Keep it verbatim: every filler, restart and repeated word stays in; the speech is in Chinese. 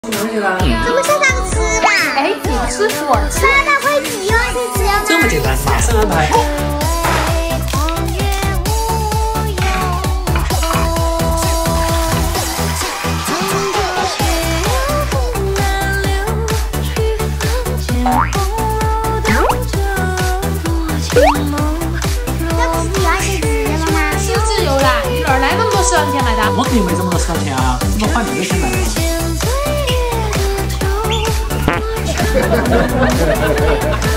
怎么想咋个吃嘛？ 哎，你吃我吃。 大大快递哟，你吃呀？ 这么简单，马上安排。 十万钱来的？ 我肯定没这么多十万钱啊，怎么花你的钱来的？